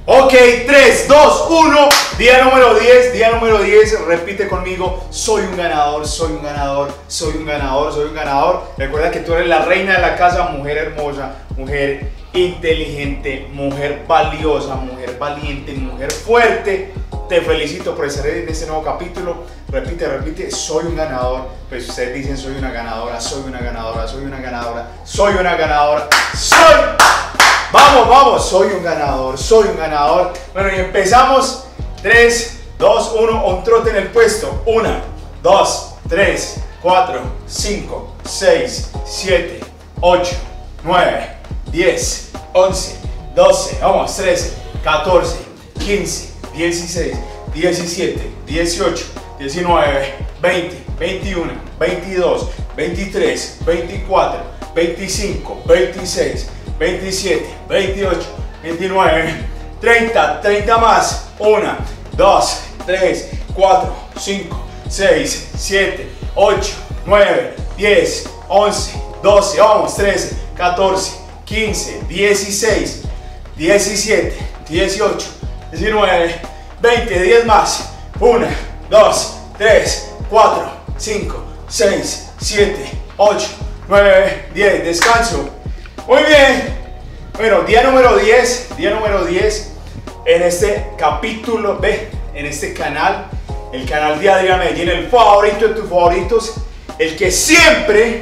Ok, 3, 2, 1, día número 10, repite conmigo, soy un ganador, soy un ganador, soy un ganador, soy un ganador. Recuerda que tú eres la reina de la casa, mujer hermosa, mujer inteligente, mujer valiosa, mujer valiente, mujer fuerte. Te felicito por estar en este nuevo capítulo. Repite, repite, soy un ganador. Pues ustedes dicen soy una ganadora, soy una ganadora, soy una ganadora, soy una ganadora, soy... Vamos, vamos, soy un ganador, soy un ganador. Bueno, y empezamos. 3, 2, 1, un trote en el puesto. 1, 2, 3, 4, 5, 6, 7, 8, 9, 10, 11, 12, vamos, 13, 14, 15, 16, 17, 18, 19, 20, 21, 22, 23, 24, 25, 26, 27, 28, 29, 30, 30 más. 1, 2, 3, 4, 5, 6, 7, 8, 9, 10, 11, 12, vamos, 13, 14, 15, 16, 17, 18, 19, 20, 10 más. 1, 2, 3, 4, 5, 6, 7, 8, 9, 10, descanso. Muy bien, bueno, día número 10 en este capítulo, en este canal, el canal de Adrián Medellín, el favorito de tus favoritos, el que siempre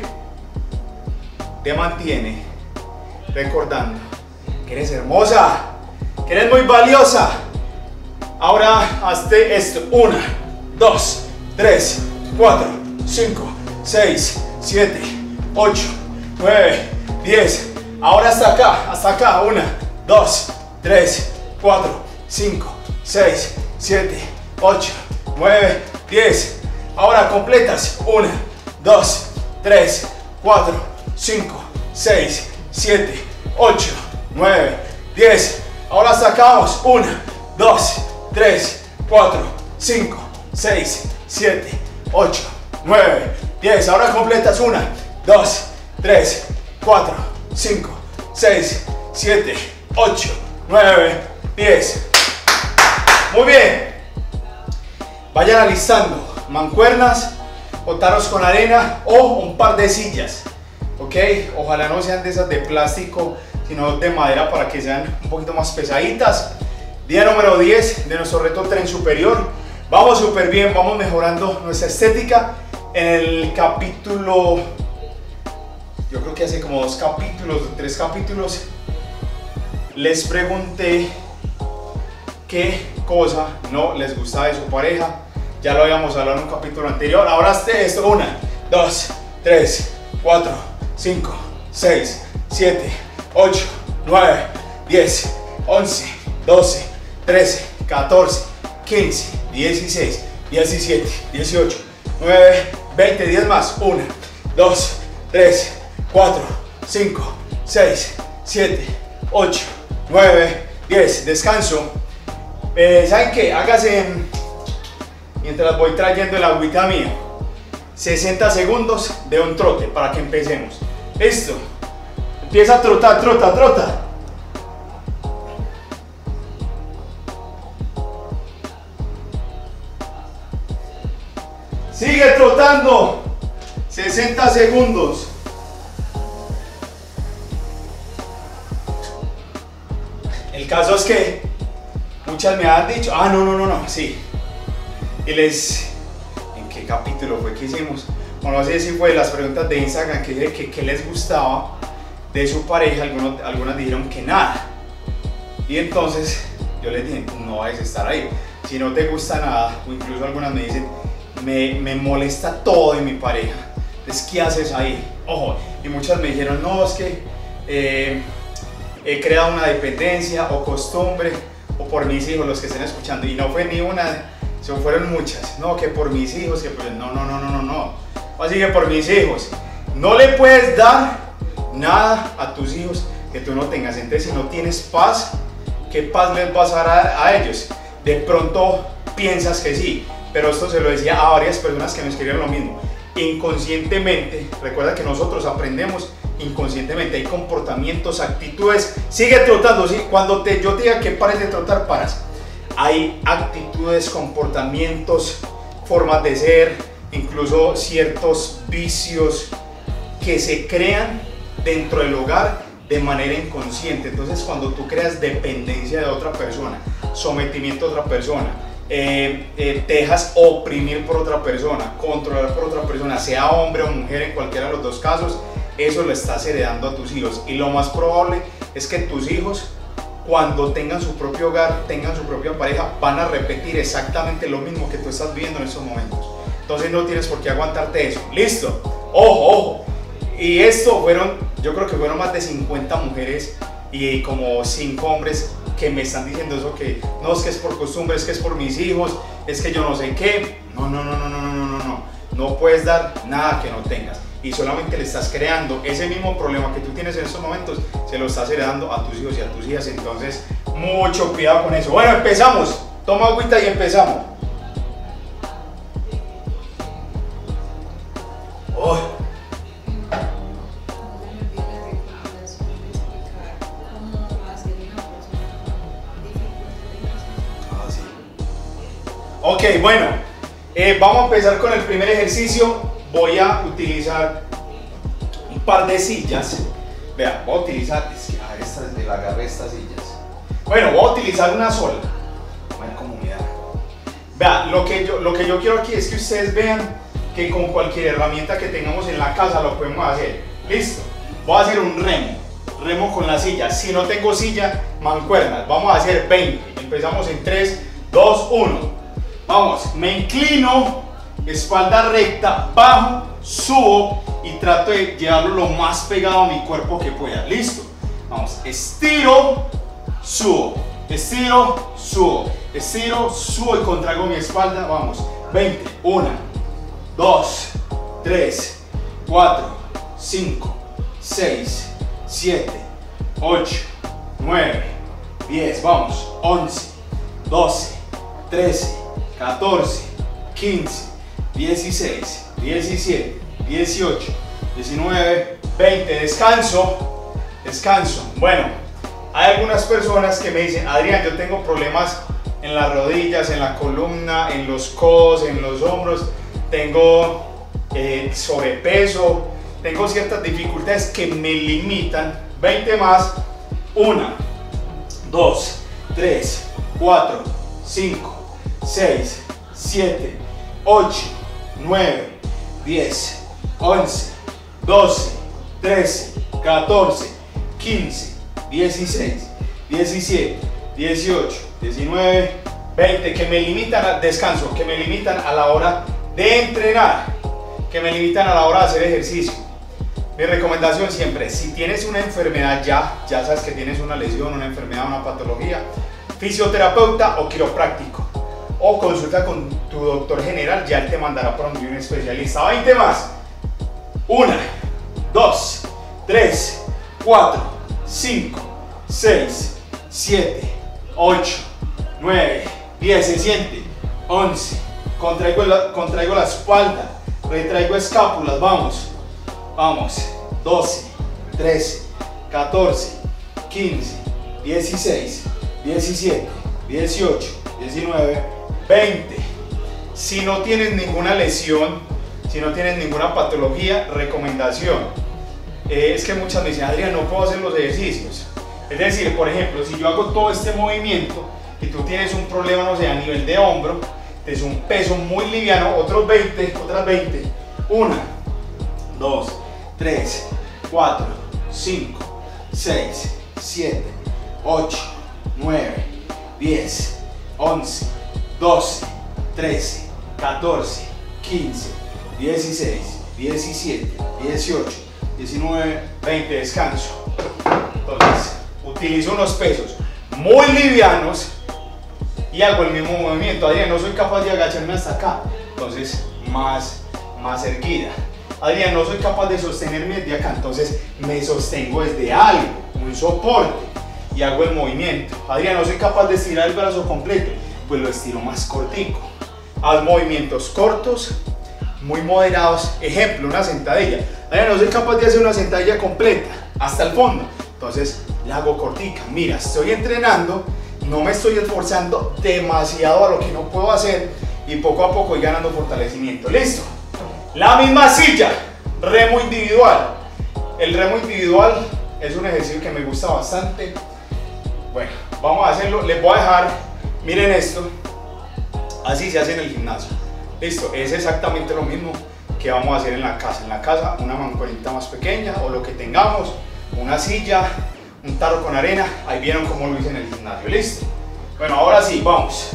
te mantiene recordando que eres hermosa, que eres muy valiosa. Ahora hazte esto, 1, 2, 3, 4, 5, 6, 7, 8, 9, 10. Ahora hasta acá, 1, 2, 3, 4, 5, 6, 7, 8, 9, 10. Ahora completas, 1, 2, 3, 4, 5, 6, 7, 8, 9, 10. Ahora sacamos, 1, 2, 3, 4, 5, 6, 7, 8, 9, 10. Ahora completas, 1, 2, 3, 4, 5, 6, 7, 8, 9, 10. Muy bien. Vayan alistando mancuernas, o tarros con arena o un par de sillas. Ok, ojalá no sean de esas de plástico, sino de madera para que sean un poquito más pesaditas. Día número 10 de nuestro reto tren superior. Vamos súper bien, vamos mejorando nuestra estética. En el capítulo, yo creo que hace como 2 capítulos, 3 capítulos, les pregunté qué cosa no les gustaba de su pareja. Ya lo habíamos hablado en un capítulo anterior. Ahora esto, 1, 2, 3, 4, 5, 6, 7, 8, 9, 10, 11, 12, 13, 14, 15, 16, 17, 18, 9, 20, 10 más. 1, 2, 3, 4, 5, 6, 7, 8, 9, 10. Descanso. ¿Saben qué? Hágase, mientras voy trayendo el agüita mía, 60 segundos de un trote para que empecemos. Listo. Empieza a trotar, trota, trota. Sigue trotando. 60 segundos. El caso es que muchas me han dicho, no, sí. Y ¿en qué capítulo fue que hicimos? Bueno, no sé si fue las preguntas de Instagram que les gustaba de su pareja. Algunas dijeron que nada. Y entonces yo les dije, no vayas a estar ahí. Si no te gusta nada, o incluso algunas me dicen, me molesta todo de mi pareja. Entonces, ¿qué haces ahí? Ojo, y muchas me dijeron, no, es que he creado una dependencia o costumbre, o por mis hijos, los que estén escuchando. Y no fue ni una, fueron muchas. No, que por mis hijos, que por... No. Así que por mis hijos. No le puedes dar nada a tus hijos que tú no tengas. Entonces, si no tienes paz, ¿qué paz les vas a dar a ellos? De pronto piensas que sí, pero esto se lo decía a varias personas que me escribieron lo mismo. Inconscientemente, recuerda que nosotros aprendemos inconscientemente, hay comportamientos, actitudes. Sigue trotando, ¿sí? Cuando yo te diga que pares de trotar, paras. Hay actitudes, comportamientos, formas de ser, incluso ciertos vicios que se crean dentro del hogar de manera inconsciente. Entonces, cuando tú creas dependencia de otra persona, sometimiento a otra persona, te dejas oprimir por otra persona, controlar por otra persona, sea hombre o mujer, en cualquiera de los dos casos, eso lo estás heredando a tus hijos. Y lo más probable es que tus hijos, cuando tengan su propio hogar, tengan su propia pareja, van a repetir exactamente lo mismo que tú estás viviendo en estos momentos. Entonces no tienes por qué aguantarte eso. ¿Listo? Ojo, ojo. Y esto yo creo que fueron más de 50 mujeres y como 5 hombres que me están diciendo eso, que no, es que es por costumbre, es que es por mis hijos, es que yo no sé qué. No puedes dar nada que no tengas. Y solamente le estás creando ese mismo problema que tú tienes en estos momentos, se lo estás heredando a tus hijos y a tus hijas. Entonces, mucho cuidado con eso. Bueno, empezamos. Toma agüita y empezamos. Oh. Ok, bueno, vamos a empezar con el primer ejercicio. Voy a utilizar un par de sillas. Vean, voy a utilizar, agarré estas sillas. Bueno, voy a utilizar una sola. A ver cómo me da. Vean, lo que yo quiero aquí es que ustedes vean que con cualquier herramienta que tengamos en la casa lo podemos hacer. Listo. Voy a hacer un remo con la silla. Si no tengo silla, mancuernas. Vamos a hacer 20. Empezamos en 3, 2, 1. Vamos, me inclino, espalda recta, bajo, subo y trato de llevarlo lo más pegado a mi cuerpo que pueda. Listo. Vamos, estiro, subo, estiro, subo, estiro, subo y contraigo mi espalda. Vamos, 20. 1, 2, 3, 4, 5, 6, 7, 8, 9, 10. Vamos, 11, 12, 13, 14, 15, 16, 17, 18, 19, 20. Descanso, descanso. Bueno, hay algunas personas que me dicen: Adrián, yo tengo problemas en las rodillas, en la columna, en los codos, en los hombros, tengo sobrepeso, tengo ciertas dificultades que me limitan. 20 más. 1, 2, 3, 4, 5, 6, 7, 8, 9, 10, 11, 12, 13, 14, 15, 16, 17, 18, 19, 20, que me limitan al descanso, que me limitan a la hora de entrenar, que me limitan a la hora de hacer ejercicio. Mi recomendación siempre, si tienes una enfermedad ya sabes que tienes una lesión, una enfermedad, una patología, fisioterapeuta o quiropráctico, o consulta con tu doctor general, ya él te mandará por un especialista. 20 más. 1, 2, 3, 4, 5, 6, 7, 8, 9, 10. Se siente. 11. Contraigo la espalda. Retraigo escápulas. Vamos. Vamos. 12, 13, 14, 15, 16, 17, 18, 19, 20. Si no tienes ninguna lesión, si no tienes ninguna patología, recomendación. Es que muchas me dicen: Adrián, no puedo hacer los ejercicios. Es decir, por ejemplo, si yo hago todo este movimiento y tú tienes un problema, no sé, a nivel de hombro, es un peso muy liviano, otras 20. 1, 2, 3, 4, 5, 6, 7, 8, 9, 10, 11, 12, 13, 14, 15, 16, 17, 18, 19, 20. Descanso. Entonces, utilizo unos pesos muy livianos y hago el mismo movimiento. Adrián, no soy capaz de agacharme hasta acá. Entonces, más erguida. Adrián, no soy capaz de sostenerme desde acá. Entonces, me sostengo desde algo, un soporte, y hago el movimiento. Adrián, no soy capaz de estirar el brazo completo. Pues lo estiro más cortico. Haz movimientos cortos, muy moderados. Ejemplo, una sentadilla. No soy capaz de hacer una sentadilla completa hasta el fondo, entonces la hago cortica. Mira, estoy entrenando, no me estoy esforzando demasiado a lo que no puedo hacer y poco a poco voy ganando fortalecimiento. Listo. La misma silla, remo individual. El remo individual es un ejercicio que me gusta bastante. Bueno, vamos a hacerlo. Les voy a dejar, miren esto, así se hace en el gimnasio. Listo, es exactamente lo mismo que vamos a hacer en la casa. En la casa, una mancuernita más pequeña o lo que tengamos, una silla, un tarro con arena. Ahí vieron cómo lo hice en el gimnasio. Listo. Bueno, ahora sí, vamos.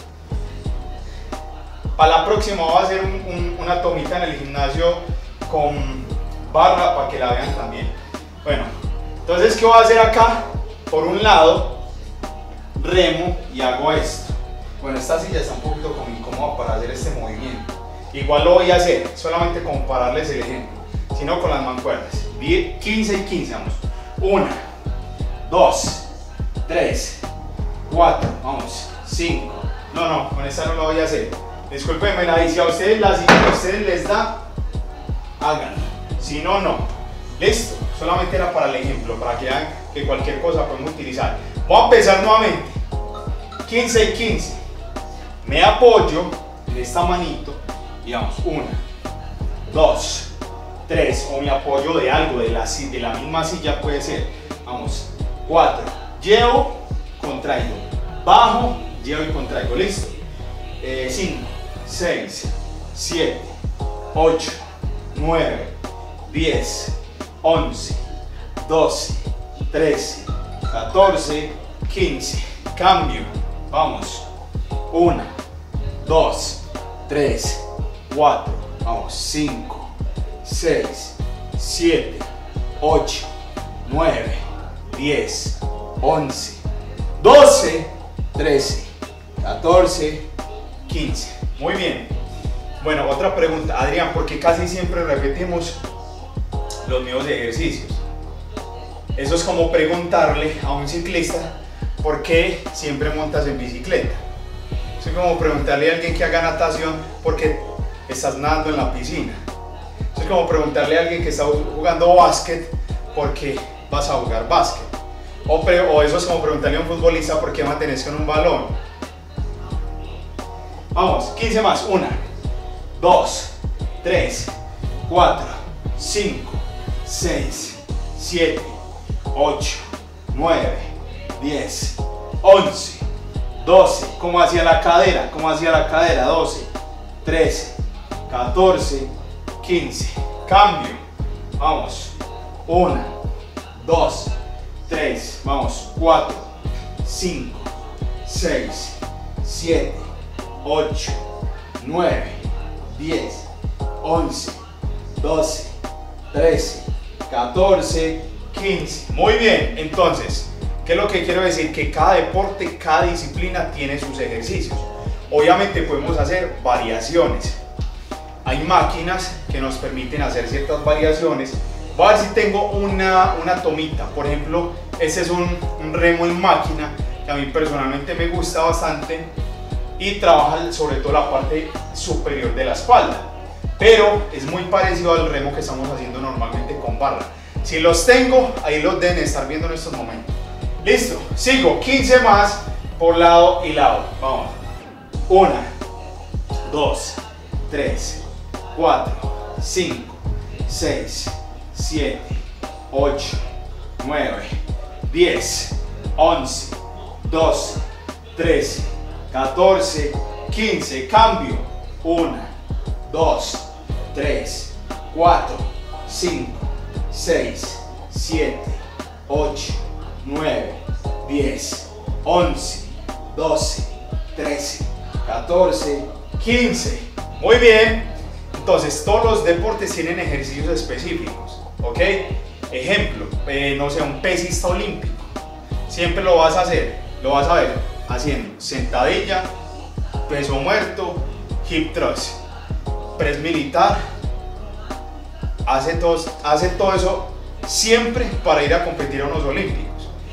Para la próxima voy a hacer una tomita en el gimnasio con barra para que la vean también. Bueno, entonces, ¿qué voy a hacer acá? Por un lado, remo y hago esto. Bueno, esta silla está un poquito como incómoda para hacer este movimiento. Igual lo voy a hacer, solamente como para darles el ejemplo, sino con las mancuernas. 15 y 15, vamos. 1, 2, 3, 4, vamos, 5. No, con esta no lo voy a hacer. Discúlpenme, y si a ustedes les da, háganlo. Si no, no. Listo, solamente era para el ejemplo, para que vean que cualquier cosa podemos utilizar. Voy a empezar nuevamente. 15 y 15. Me apoyo en esta manito y vamos, 1, 2, 3, o me apoyo de algo, de la misma silla puede ser. Vamos, 4, llevo, contraigo, bajo, llevo y contraigo. Listo. 5, 6, 7, 8, 9, 10, 11, 12, 13, 14, 15. Cambio. Vamos. 1, 2, 3, 4. Vamos. 5, 6, 7, 8, 9, 10, 11, 12, 13, 14, 15. Muy bien. Bueno, otra pregunta, Adrián, porque casi siempre repetimos los mismos ejercicios. Eso es como preguntarle a un ciclista por qué siempre montas en bicicleta. Eso es como preguntarle a alguien que haga natación por qué estás nadando en la piscina. Eso es como preguntarle a alguien que está jugando básquet por qué vas a jugar básquet. O eso es como preguntarle a un futbolista por qué mantienes con un balón. Vamos, 15 más. 1, 2, 3, 4, 5, 6, 7, 8, 9, 10, 11, 12. ¿Cómo hacía la cadera? 12, 13, 14, 15. Cambio. Vamos. 1, 2, 3. Vamos. 4, 5, 6, 7, 8, 9, 10, 11, 12, 13, 14, 15. Muy bien, entonces, ¿qué es lo que quiero decir? Que cada deporte, cada disciplina tiene sus ejercicios. Obviamente podemos hacer variaciones. Hay máquinas que nos permiten hacer ciertas variaciones. Voy a ver si tengo una tomita. Por ejemplo, este es un remo en máquina que a mí personalmente me gusta bastante y trabaja sobre todo la parte superior de la espalda, pero es muy parecido al remo que estamos haciendo normalmente con barra. Si los tengo, ahí los deben estar viendo en estos momentos. Listo, sigo. 15 más por lado y lado. Vamos. 1, 2, 3, 4, 5, 6, 7, 8, 9, 10, 11, 12, 13, 14, 15. Cambio. 1, 2, 3, 4, 5, 6, 7, 8, 9, 10, 11, 12, 13, 14, 15. Muy bien. Entonces, todos los deportes tienen ejercicios específicos, ¿ok? Ejemplo, no sé, un pesista olímpico. Siempre lo vas a hacer, lo vas a ver haciendo sentadilla, peso muerto, hip thrust, press militar. Hace todo eso siempre para ir a competir a unos olímpicos.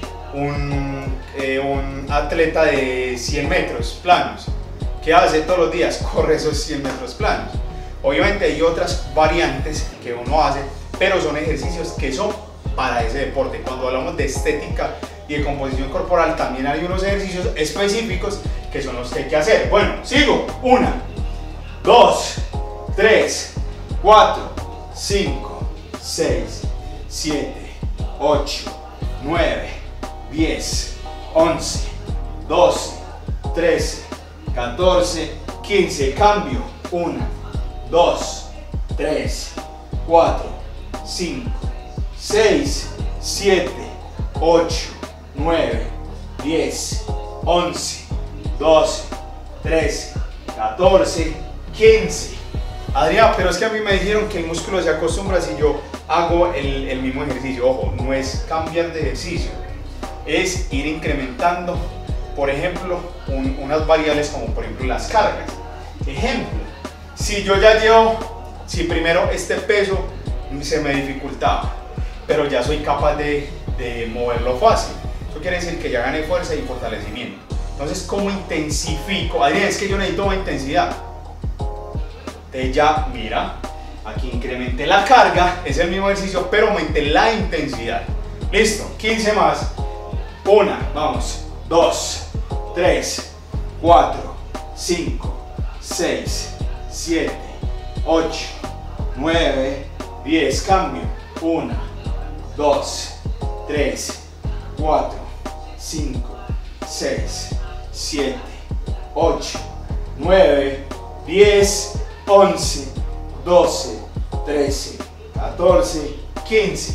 Un atleta de 100 metros planos, ¿qué hace todos los días? Corre esos 100 metros planos. Obviamente hay otras variantes que uno hace, pero son ejercicios que son para ese deporte. Cuando hablamos de estética y de composición corporal, también hay unos ejercicios específicos que son los que hay que hacer. Bueno, sigo. 1, 2, 3, 4, 5, 6, 7, 8, 9, 10, 11, 12, 13, 14, 15. Cambio. 1, 2, 3, 4, 5, 6, 7, 8, 9, 10, 11, 12, 13, 14, 15. Adrián, pero es que a mí me dijeron que el músculo se acostumbra si yo hago el mismo ejercicio. Ojo, no es cambiar de ejercicio, es ir incrementando, por ejemplo, unas variables como por ejemplo las cargas. Ejemplo, si yo ya llevo, si primero este peso se me dificultaba, pero ya soy capaz de moverlo fácil, eso quiere decir que ya gané fuerza y fortalecimiento. Entonces, ¿cómo intensifico? Adrián, es que yo necesito más intensidad. Entonces ya, mira, aquí incrementé la carga, es el mismo ejercicio, pero aumenté la intensidad. Listo, 15 más. 1, vamos, 2, 3, 4, 5, 6, 7, 8, 9, 10. Cambio. 1, 2, 3, 4, 5, 6, 7, 8, 9, 10, 11, 12, 13, 14, 15.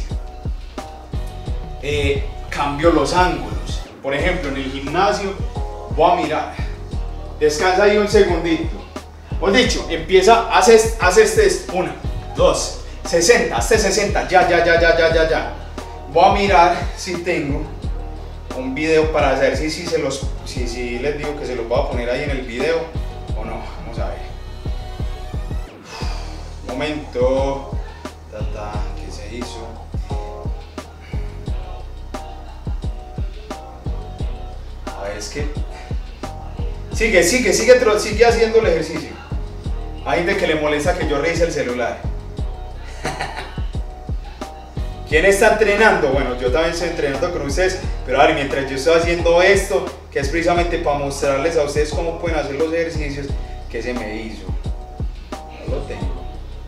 Cambio los ángulos. Por ejemplo, en el gimnasio voy a mirar. Descansa ahí un segundito. Por dicho, empieza, haz este. 1, 2, 60, hazte 60. Ya. Voy a mirar si tengo un video para hacer. Si les digo que se los voy a poner ahí en el video o no. Vamos a ver. Un momento. ¿Qué se hizo? A ver, es que sigue haciendo el ejercicio. Hay gente que le molesta que yo revise el celular. ¿Quién está entrenando? Bueno, yo también estoy entrenando con ustedes, pero ahora mientras yo estoy haciendo esto, que es precisamente para mostrarles a ustedes cómo pueden hacer los ejercicios, que se me hizo. No lo tengo.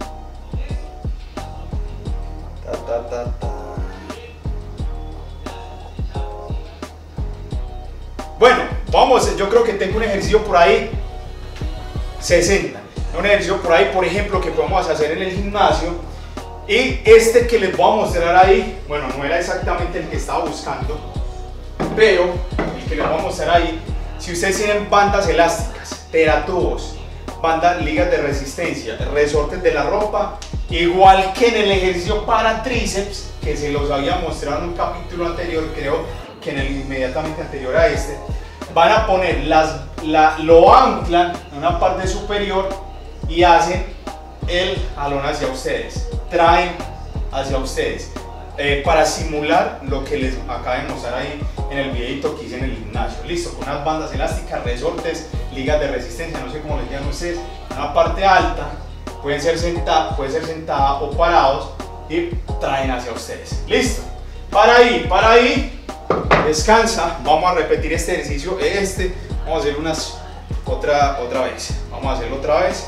Bueno, vamos, yo creo que tengo un ejercicio por ahí 60. Un ejercicio por ahí, por ejemplo, que podemos hacer en el gimnasio. Y este que les voy a mostrar ahí, bueno, no era exactamente el que estaba buscando, pero el que les voy a mostrar ahí, si ustedes tienen bandas elásticas, teratubos, bandas, ligas de resistencia, resortes de la ropa, igual que en el ejercicio para tríceps, que se los había mostrado en un capítulo anterior, creo que en el inmediatamente anterior a este, van a poner lo anclan en una parte superior y hacen el jalón hacia ustedes, traen hacia ustedes, para simular lo que les acabo de mostrar ahí en el videito que hice en el gimnasio. Listo, con unas bandas elásticas, resortes, ligas de resistencia, no sé cómo les llaman ustedes, una parte alta, puede ser sentada o parados, y traen hacia ustedes. Listo, para ahí, descansa. Vamos a repetir este ejercicio, vamos a hacer otra vez, vamos a hacerlo otra vez.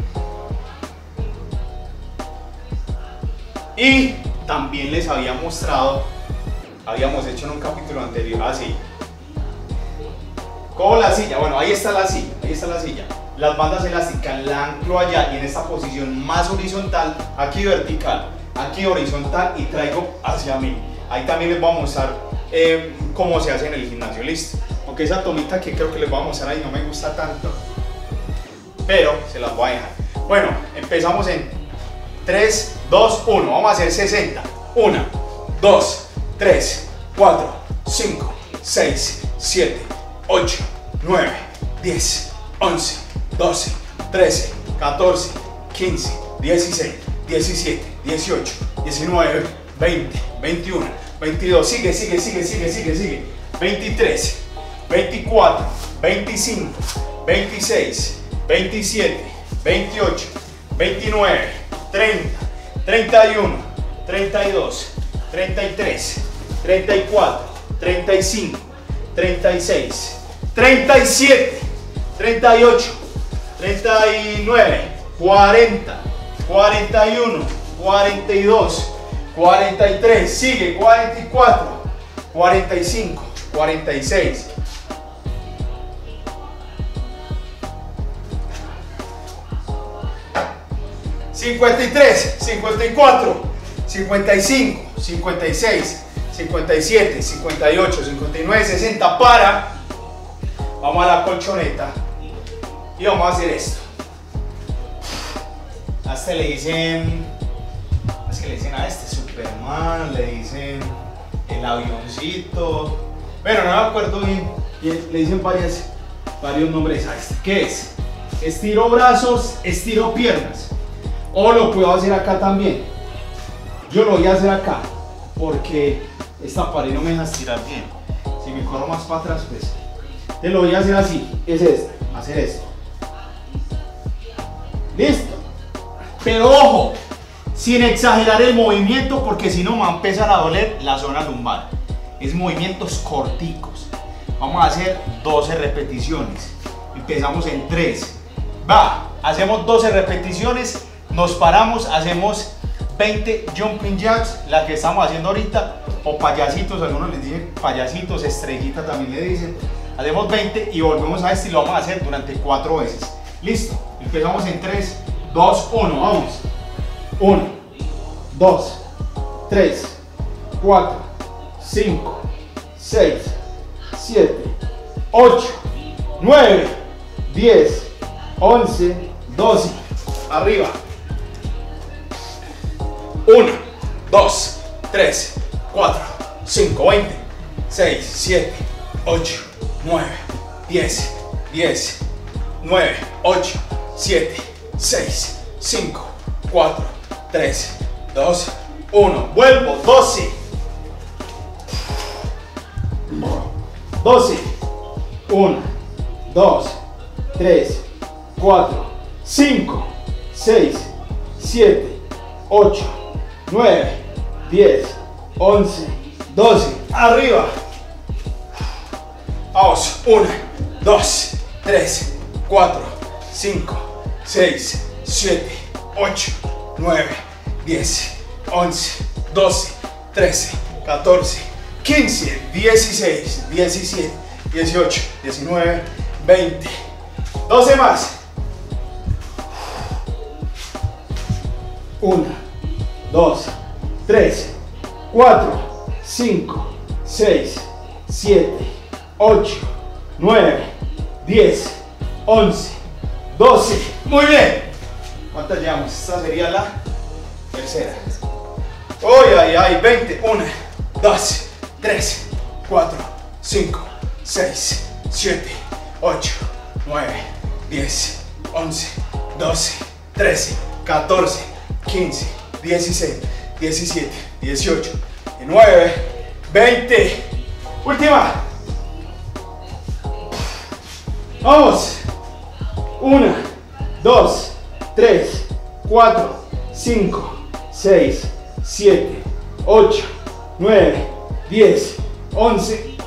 Y también les había mostrado, habíamos hecho en un capítulo anterior, así, como la silla. Bueno, ahí está la silla, las bandas elásticas la anclo allá y en esta posición más horizontal, aquí vertical, aquí horizontal, y traigo hacia mí. Ahí también les voy a mostrar cómo se hace en el gimnasio. Listo, aunque esa tomita que creo que les voy a mostrar ahí no me gusta tanto, pero se las voy a dejar. Bueno, empezamos en 3, 2, 1, vamos a hacer 60. 1, 2, 3, 4, 5, 6, 7, 8, 9, 10, 11, 12, 13, 14, 15, 16, 17, 18, 19, 20, 21, 22, sigue, 23, 24, 25, 26, 27, 28, 29, 30, 31, 32, 33, 34, 35, 36, 37, 38, 39, 40, 41, 42, 43, sigue, 44, 45, 46, 53, 54, 55, 56, 57, 58, 59, 60, para. Vamos a la colchoneta y vamos a hacer esto. A este le dicen, es que le dicen a este Superman, le dicen el avioncito, bueno, no me acuerdo bien, le dicen varios nombres a este. ¿Qué es? Estiro brazos, estiro piernas, o lo puedo hacer acá también. Yo lo voy a hacer acá porque esta pared no me deja estirar bien. Si me corro más para atrás, pues te lo voy a hacer así, es esto, hacer esto. Listo. Pero ojo, sin exagerar el movimiento, porque si no me va a empezar a doler la zona lumbar. Es movimientos corticos. Vamos a hacer 12 repeticiones. Empezamos en 3. Va, hacemos 12 repeticiones, nos paramos, hacemos 20 jumping jacks, la que estamos haciendo ahorita, o payasitos, algunos les dicen payasitos, estrellita también le dicen. Hacemos 20 y volvemos a este y lo vamos a hacer durante 4 veces. Listo, empezamos en 3, 2, 1, vamos. 1, 2, 3, 4, 5, 6, 7, 8, 9, 10, 11, 12. Arriba. 1, 2, 3, 4, 5, 20, 6, 7, 8, 9, 10, 10, 9, 8, 7, 6, 5, 4, 3, 2, 1. Vuelvo, 12. 12. 1, 2, 3, 4, 5, 6, 7, 8, 9, 10, 11, 12. Arriba. Vamos. 1, 2, 3, 4, 5, 6, 7, 8, 9, 10, 11, 12, 13, 14, 15, 16, 17, 18, 19, 20. 12 más. 1, 2, 3, 4, 5, 6, 7, 8, 9, 10, 11, 12. Muy bien. ¿Cuántas llevamos? Esta sería la tercera. Uy, ay, ay, 20. 1, 2, 3, 4, 5, 6, 7, 8, 9, 10, 11, 12, 13, 14, 15, 16, 17, 18, 19, 20. Última. Vamos. 1, 2, 3, 4, 5, 6, 7, 8, 9, 10, 11,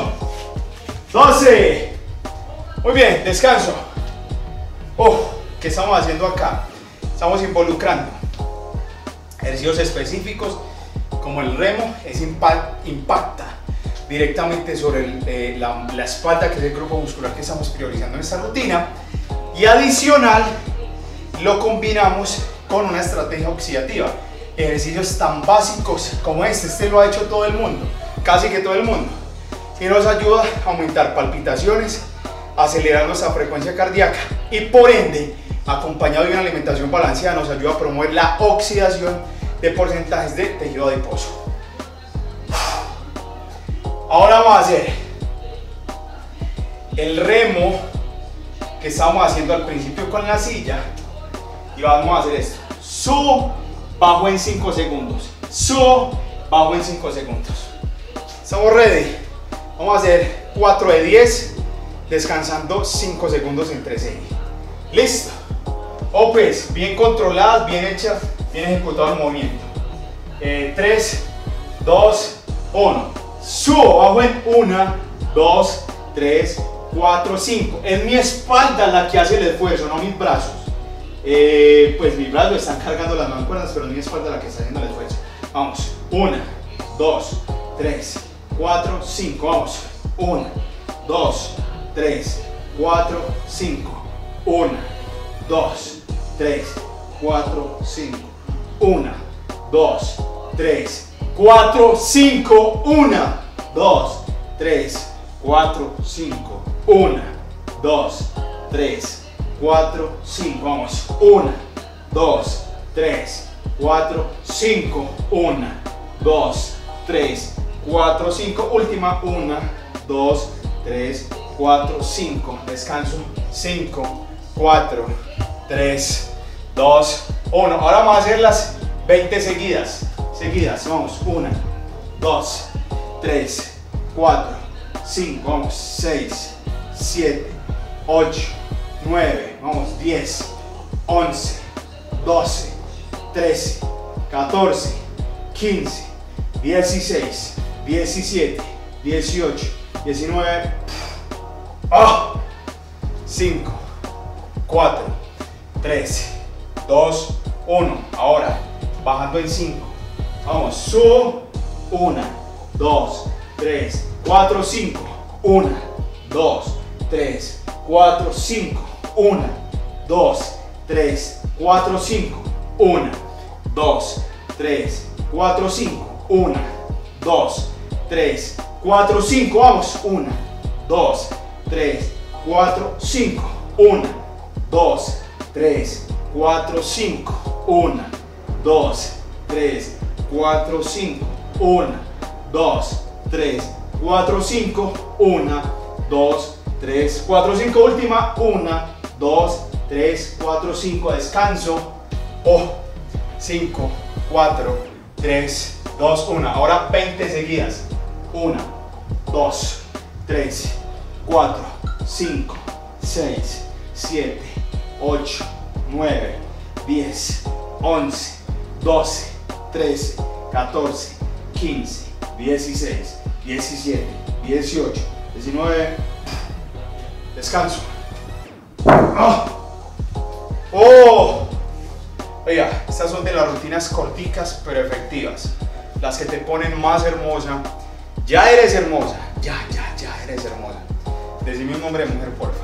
12. Muy bien, descanso. ¿Qué estamos haciendo acá? Estamos involucrando ejercicios específicos como el remo, impacta directamente sobre la espalda, que es el grupo muscular que estamos priorizando en esta rutina, y adicional lo combinamos con una estrategia oxidativa. Ejercicios tan básicos como este lo ha hecho todo el mundo, casi que todo el mundo, y nos ayuda a aumentar palpitaciones, acelerar nuestra frecuencia cardíaca y por ende, acompañado de una alimentación balanceada, nos ayuda a promover la oxidación de porcentajes de tejido adiposo. Ahora vamos a hacer el remo que estábamos haciendo al principio con la silla y vamos a hacer esto. Subo, bajo en 5 segundos. Subo, bajo en 5 segundos. ¿Estamos ready? Vamos a hacer 4 de 10, descansando 5 segundos entre serie. ¿Listo? Pues, bien controladas, bien hechas, bien ejecutado el movimiento. 3, 2, 1. Subo, bajo en 1, 2, 3, 4, 5. Es mi espalda la que hace el esfuerzo, no mis brazos. Pues mis brazos están cargando las mancuernas, pero es mi espalda la que está haciendo el esfuerzo. Vamos, 1, 2, 3, 4, 5. Vamos, 1, 2, 3, 4, 5. 1, 2, 3, 4, 5. 1, 2, 3, 4, 5. 1, 2, 3, 4, 5. 1, 2, 3, 4, 5. Vamos. 1, 2, 3, 4, 5. 1, 2, 3, 4, 5. Última. 1, 2, 3, 4, 5. Descanso. 5, 4, 3, 2, 1. Ahora vamos a hacer las 20 seguidas. Vamos. 1, 2, 3, 4, 5. Vamos. 6, 7, 8, 9. Vamos. 10, 11, 12, 13, 14, 15, 16, 17, 18, 19. 5, 4, 3, 2, 1. Ahora, bajando en 5. Vamos, subo. 1, 2, 3, 4, 5. 1, 2, 3, 4, 5. 1, 2, 3, 4, 5. 1, 2, 3, 4, 5. 1, 2, 3, 4, 5. Vamos. 1, 2, 3, 4, 5. 1, 2, 3, 4, 5. 1, 2, 3, 4, 5. 1, 2, 3, 4, 5. 1, 2, 3, 4, 5. Última. 1, 2, 3, 4, 5. Descanso. 5, 4, 3, 2, 1. Ahora 20 seguidas. 1, 2, 3, 4, 5, 6, 7, 8, 9, 10, 11, 12, 13, 14, 15, 16, 17, 18, 19. Descanso. Oiga, estas son de las rutinas corticas pero efectivas. Las que te ponen más hermosa. Ya eres hermosa. Ya eres hermosa. Decime un nombre de mujer, porfa.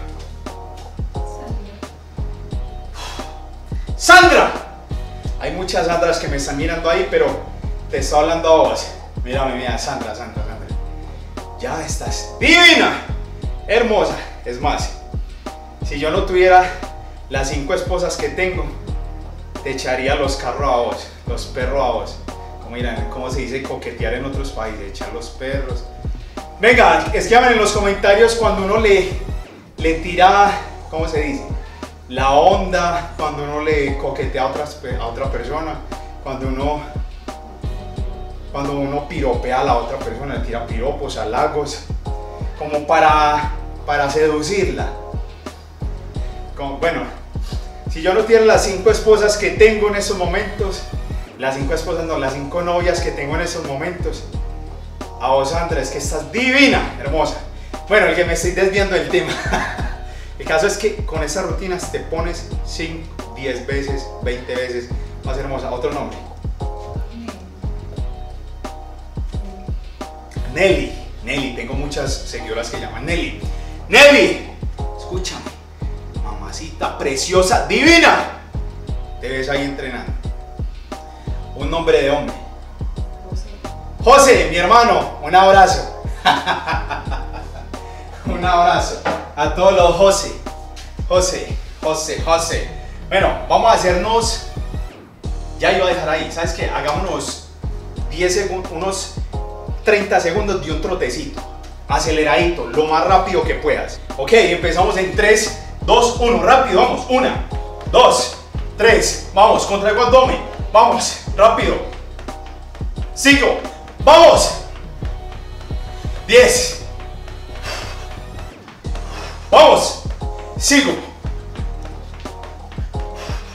¡Sandra! Hay muchas Sandras que me están mirando ahí, pero te estoy hablando a vos. Mira, Sandra. Ya estás divina, hermosa. Es más, si yo no tuviera las 5 esposas que tengo, te echaría los carros a vos, los perros a vos. ¿Cómo se dice coquetear en otros países? Echar los perros. Venga, escriban en los comentarios cuando uno le tira, ¿cómo se dice? La onda, cuando uno le coquetea a otra persona, cuando uno piropea a la otra persona, le tira piropos, halagos, como para seducirla. Bueno, si yo no tuviera las 5 esposas que tengo en estos momentos, las 5 novias que tengo en estos momentos, a vos, Sandra, es que estás divina, hermosa. Bueno, el que me estoy desviando del tema. El caso es que con esas rutinas te pones 5, 10 veces, 20 veces más hermosa. Otro nombre. Nelly, tengo muchas seguidoras que llaman Nelly. Nelly, escúchame, mamacita preciosa, divina. Te ves ahí entrenando. Un nombre de hombre. José, mi hermano, un abrazo. Un abrazo a todos los José. Bueno, vamos a hacernos, ya iba a dejar ahí, ¿sabes qué? Hagámonos 10 segundos, unos 30 segundos de un trotecito, aceleradito, lo más rápido que puedas. Ok, empezamos en 3, 2, 1, rápido, vamos, 1, 2, 3, vamos, contra el abdomen, vamos, rápido, sigo, vamos, 10, vamos, sigo,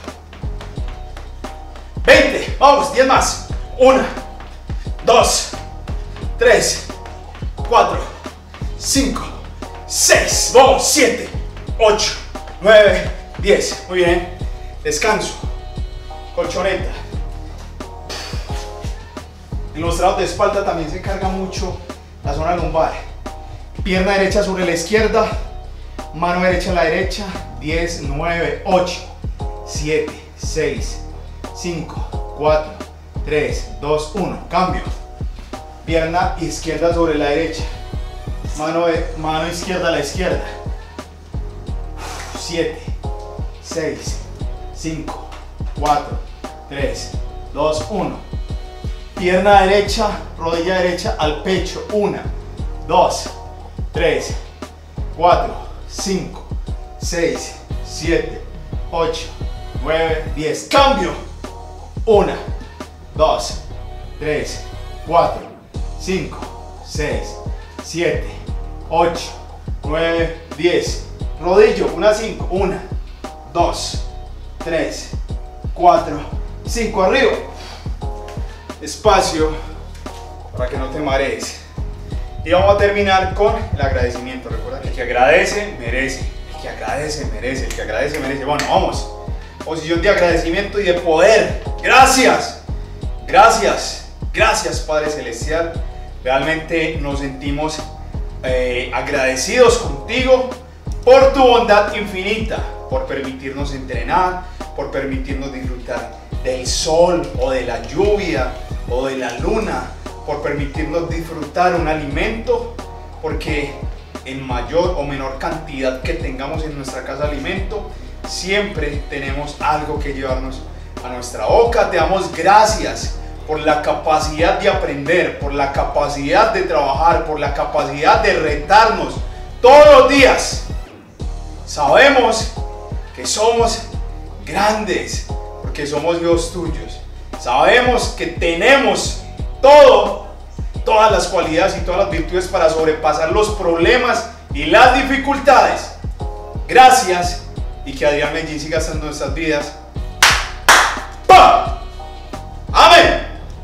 20, vamos, 10 más. 1, 2, 3, 4, 5, 6, vamos, 7, 8, 9, 10. Muy bien. Descanso. Colchoneta. En los tratos de espalda también se carga mucho la zona lumbar. Pierna derecha sobre la izquierda, mano derecha a la derecha. 10, 9, 8, 7, 6, 5, 4, 3, 2, 1. Cambio. Pierna izquierda sobre la derecha, mano izquierda a la izquierda. 7, 6, 5, 4, 3, 2, 1. Pierna derecha, rodilla derecha al pecho. 1, 2, 3, 4, 5, 6, 7, 8, 9, 10. Cambio. 1, 2, 3, 4, 5, 6, 7, 8, 9, 10. Rodillo, 1, 5. 1, 2, 3, 4, 5. Arriba. Espacio para que no te marees. Y vamos a terminar con el agradecimiento. Recuerda que el que agradece, merece. El que agradece, merece. El que agradece, merece. Bueno, vamos. Posición de agradecimiento y de poder. Gracias. Gracias. Gracias, Padre Celestial. Realmente nos sentimos agradecidos contigo por tu bondad infinita, por permitirnos entrenar, por permitirnos disfrutar del sol o de la lluvia o de la luna, por permitirnos disfrutar un alimento, porque en mayor o menor cantidad que tengamos en nuestra casa alimento, siempre tenemos algo que llevarnos a nuestra boca. Te damos gracias por la capacidad de aprender, por la capacidad de trabajar, por la capacidad de retarnos todos los días. Sabemos que somos grandes porque somos hijos tuyos. Sabemos que tenemos todas las cualidades y todas las virtudes para sobrepasar los problemas y las dificultades. Gracias, y que Adrián Medellín siga estando en nuestras vidas. ¡Pam! ¡Amén!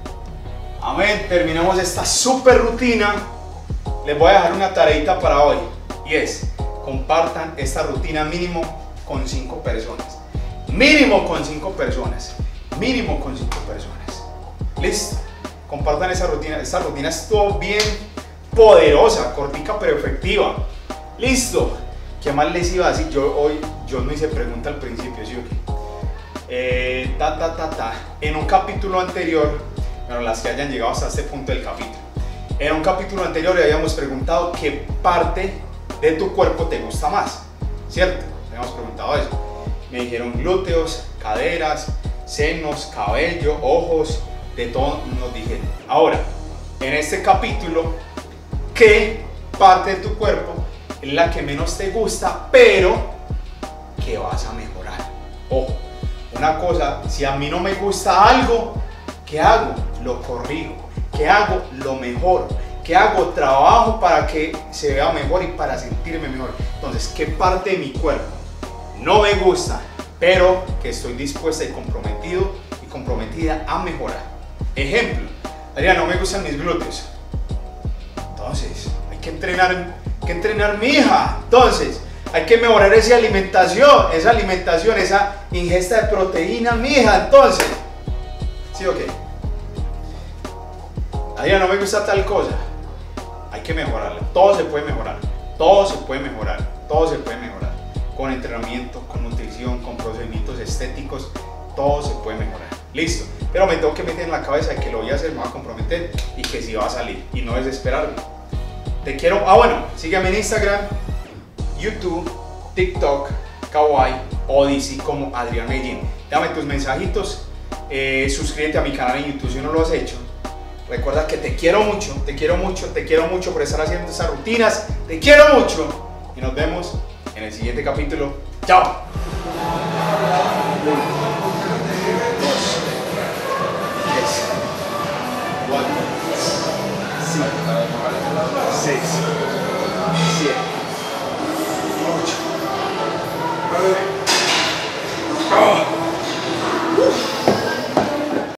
Amén. Terminamos esta super rutina. Les voy a dejar una tareita para hoy, y es: compartan esta rutina mínimo con 5 personas. Mínimo con 5 personas. Mínimo con 5 personas. Listo. Compartan esa rutina. Esta rutina estuvo bien poderosa, cortica pero efectiva. Listo. ¿Qué más les iba a decir? Yo no hice pregunta al principio, ¿sí o qué? En un capítulo anterior, bueno, las que hayan llegado hasta este punto del capítulo, en un capítulo anterior le habíamos preguntado qué parte de tu cuerpo te gusta más, ¿cierto? Habíamos preguntado eso. Me dijeron glúteos, caderas, senos, cabello, ojos, de todo nos dijeron. Ahora, en este capítulo, ¿qué parte de tu cuerpo es la que menos te gusta, pero que vas a mejorar? Ojo, una cosa, si a mí no me gusta algo, ¿qué hago? Lo corrijo. ¿Qué hago? Lo mejoro. ¿Qué hago? Trabajo para que se vea mejor y para sentirme mejor. Entonces, ¿qué parte de mi cuerpo no me gusta, pero que estoy dispuesta y comprometido y comprometida a mejorar? Ejemplo: Adrián, no me gustan mis glúteos. Entonces, hay que entrenar mi hija. Entonces, hay que mejorar esa alimentación, esa ingesta de proteína, mi hija. Entonces, ¿sí o qué? Adrián, no me gusta tal cosa. Hay que mejorarla. Todo se puede mejorar. Todo se puede mejorar. Todo se puede mejorar. Con entrenamiento, con nutrición, con procedimientos estéticos, todo se puede mejorar. Listo. Pero me tengo que meter en la cabeza de que lo voy a hacer, me voy a comprometer y que sí va a salir. Y no desesperarme. Te quiero. Bueno, sígueme en Instagram, YouTube, TikTok, Kawaii, Odyssey como Adrián Medellín. Dame tus mensajitos. Suscríbete a mi canal en YouTube si no lo has hecho. Recuerda que te quiero mucho, te quiero mucho, te quiero mucho por estar haciendo esas rutinas. Te quiero mucho. Y nos vemos en el siguiente capítulo. ¡Chao! 1, 2, 3, 4, 5, 6, 7.